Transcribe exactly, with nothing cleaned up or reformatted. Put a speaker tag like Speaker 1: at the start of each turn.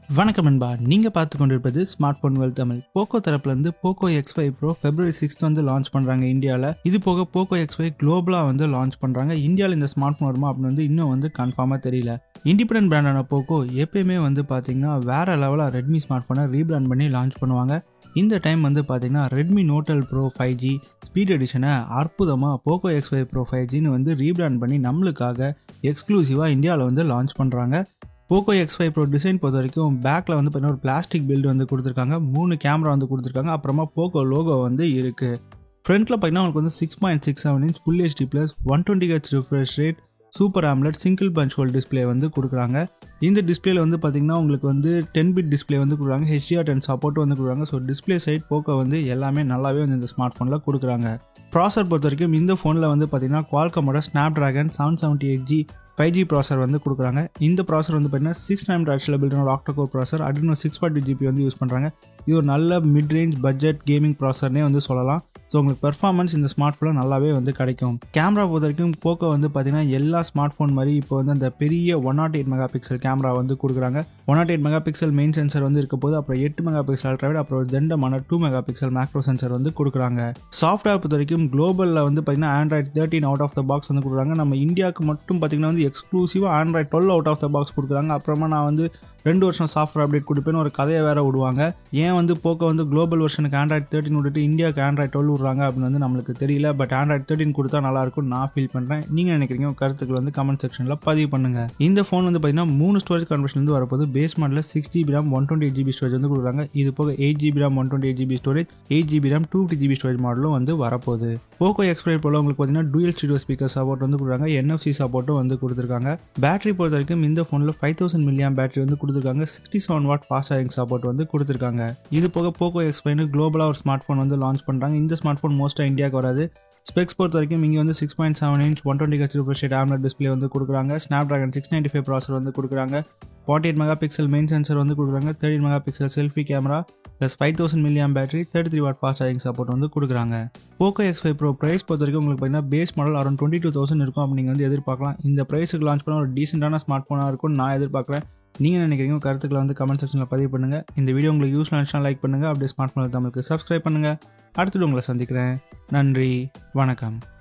Speaker 1: வணக்கம் நண்பா, நீங்க பார்த்து கொண்டிருப்பது smartphone well Tamil. Poco தரப்புல இருந்து Poco X five Pro February sixth வந்து லான்ச் பண்றாங்க இந்தியால. இது போக Poco X five குளோபலா வந்து லான்ச் பண்றாங்க. இந்தியால இந்த ஸ்மார்ட் போன் வருமா அப்படின்னு வந்து இன்னும் வந்து கன்ஃபார்மா தெரியல. இண்டிபெண்டன்ட் பிராண்டான போக்கோ எப்பயுமே வந்து பாத்தீங்கன்னா வேற லெவலா ரெட்மி ஸ்மார்ட் போனை ரீபிராண்ட் பண்ணி லான்ச் பண்ணுவாங்க. இந்த டைம் வந்து பாத்தீங்கன்னா Redmi Note twelve pro five G speed எடிஷனை அற்புதமா Poco X five Pro five ஜின்னு வந்து ரீபிராண்ட் பண்ணி நம்மளுக்காக எக்ஸ்க்ளூசிவா இந்தியாவில் வந்து லான்ச் பண்றாங்க. Poco X five Pro design பொறுத்த வரைக்கும் பேக்கில் வந்து பார்த்தீங்கன்னா ஒரு பிளாஸ்டிக் பில்டு வந்து கொடுத்துருக்காங்க. மூணு கேமரா வந்து கொடுத்துருக்காங்க. அப்புறமா போக்கோ லோகோ வந்து இருக்குது. ஃப்ரண்ட்டில் பார்த்தீங்கன்னா உங்களுக்கு வந்து six point six seven inch full HD plus one twenty H refresh rate super AMOLED single punch hole display வந்து கொடுக்குறாங்க. இந்த டிஸ்பிளேல வந்து பார்த்தீங்கன்னா உங்களுக்கு வந்து டென் பிட் டிஸ்பிளே வந்து கொடுக்குறாங்க. ஹெச்டிஆர் டென் சப்போர்ட் வந்து கொடுக்குறாங்க. ஸோ டிஸ்பிளே சைட் போக்கோ வந்து எல்லாமே நல்லாவே வந்து இந்த ஸ்மார்ட் ஃபோனில் கொடுக்குறாங்க. ப்ராசர் பொறுத்த வரைக்கும் இந்த ஃபோனில் வந்து பார்த்தீங்கன்னா குவால்காமோட Snapdragon seven seventy eight G five G processor வந்து கொடுக்குறாங்க. இந்த ப்ராசர் வந்து பார்த்தீங்கன்னா சிக்ஸ் நைன் ஆக்சுவலாக பில்டான ஒரு octa core ப்ராசர் அப்படின்னு சிக்ஸ் ஃபார்ட்டி ஜிபி வந்து யூஸ் பண்ணுறாங்க. இது ஒரு நல்ல மிட் ரேஞ்ச் பட்ஜெட் கேமிங் ப்ராசர்னே வந்து சொல்லலாம். ஸோ உங்களுக்கு பெர்ஃபார்மன்ஸ் இந்த ஸ்மார்ட் ஃபோனில் நல்லாவே வந்து கிடைக்கும். கேமரா பொறுத்த வரைக்கும் போக்கோ வந்து பார்த்தீங்கன்னா எல்லா ஸ்மார்ட் ஃபோன் மாதிரி இப்போ வந்து அந்த பெரிய one nought eight megapixel camera வந்து கொடுக்குறாங்க. One nought eight megapixel main sensor வந்து இருக்க போது, அப்புறம் எட்டு மெகா பிக்சல் அல்ட்ராவைட், அப்புறம் ஒரு தண்டமான two megapixel macro sensor வந்து கொடுக்குறாங்க. சாஃப்ட்வேர் பொறுத்த வரைக்கும் குளோபலில் வந்து பார்த்தீங்கன்னா Android thirteen out of the box வந்து கொடுக்குறாங்க. நம்ம இந்தியாவுக்கு மட்டும் பார்த்தீங்கன்னா வந்து எக்ஸ்க்ளூசிவாக Android twelve out of the box கொடுக்குறாங்க. அப்புறமா நான் வந்து ரெண்டு வருஷம் சாஃப்ட்வேர் அப்டேட் கொடுப்பேன்னு ஒரு கதையை வேற விடுவாங்க. ஏன் வந்து போக்கோ வந்து குளோபல் வெர்ஷனுக்கு ஆண்ட்ராய்ட் தேர்ட்டின் விட்டுட்டு இந்தியாவுக்கு ஆண்ட்ராய்ட் டுவெல் விடுறாங்க அப்படின்னு வந்து நம்மளுக்கு தெரியல. பட் ஆண்ட்ராய்ட் தேர்ட்டின் கொடுத்தா நல்லா இருக்கும் நான் ஃபீல் பண்ணுறேன். நீங்கள் நினைக்கிறீங்க கருத்துக்கள் வந்து கமெண்ட் செக்ஷனில் பதிவு பண்ணுங்க. இந்த ஃபோன் வந்து பார்த்தீங்கன்னா மூணு ஸ்டோரேஜ் கான்வர்ஷன் வந்து வரப்போது. பேஸ் மாடலில் six GB RAM one twenty eight GB storage வந்து கொடுக்குறாங்க. இது போக eight GB RAM one twenty eight GB storage, eight GB RAM two fifty GB storage மாடலும் வந்து வரப்போகுது. போக்கோ X five Pro உங்களுக்கு பார்த்தீங்கன்னா டூயல் ஸ்டீரியோ ஸ்பீக்கர் சப்போர்ட் வந்து கொடுக்குறாங்க. என்எஃப்சி சப்போர்ட்டும் வந்து கொடுத்துருக்காங்க. பேட்டரி பொறுத்த வரைக்கும் இந்த ஃபோனில் ஃபைவ் தௌசண்ட் மில்லியம் பேட்டரி வந்து கொடுத்துருக்காங்க. Sixty seven watt fast charging support வந்து கொடுத்துருக்காங்க. இது போக போக்கோ X five குளோபலாக ஒரு ஸ்மார்ட் ஃபோன் வந்து லான்ச் பண்ணுறாங்க. இந்த ஸ்மார்ட் ஃபோன் மோஸ்ட்டாக இந்தியாவுக்கு வராது. ஸ்பெக்ஸ் பொறுத்த வரைக்கும் இங்கே வந்து six point seven inch one twenty H refresh rate AMOLED display வந்து கொடுக்குறாங்க. Snapdragon six ninety five processor வந்து கொடுக்குறாங்க. Forty eight megapixel main sensor வந்து கொடுக்குறாங்க. Thirty megapixel selfie camera plus five thousand milliamp battery, thirty three watt fast charging support வந்து கொடுக்குறாங்க. Poco X five Pro price பொறுத்த வரைக்கும் உங்களுக்கு பார்த்தீங்கன்னா base model around twenty two thousand இருக்கும் அப்படி நீங்கள் வந்து எதிர்பார்க்கலாம். இந்த ப்ரைஸுக்கு லான்ச் பண்ண ஒரு டீசெண்டான ஸ்மார்ட் ஃபோனாக இருக்கும்னு நான் எதிர்பார்க்குறேன். நீங்கள் நினைக்கிறீங்க கருத்துக்களை வந்து கமெண்ட் செக்ஷனில் பதிவு பண்ணுங்கள். இந்த வீடியோ உங்களுக்கு யூஸ்ஃபுல்லாக இருந்துச்சுன்னா லைக் பண்ணுங்கள். அப்படியே ஸ்மார்ட் ஃபோன் தமிழுக்கு சப்ஸ்கிரைப் பண்ணுங்கள். அடுத்தது உங்களை சந்திக்கிறேன். நன்றி, வணக்கம்.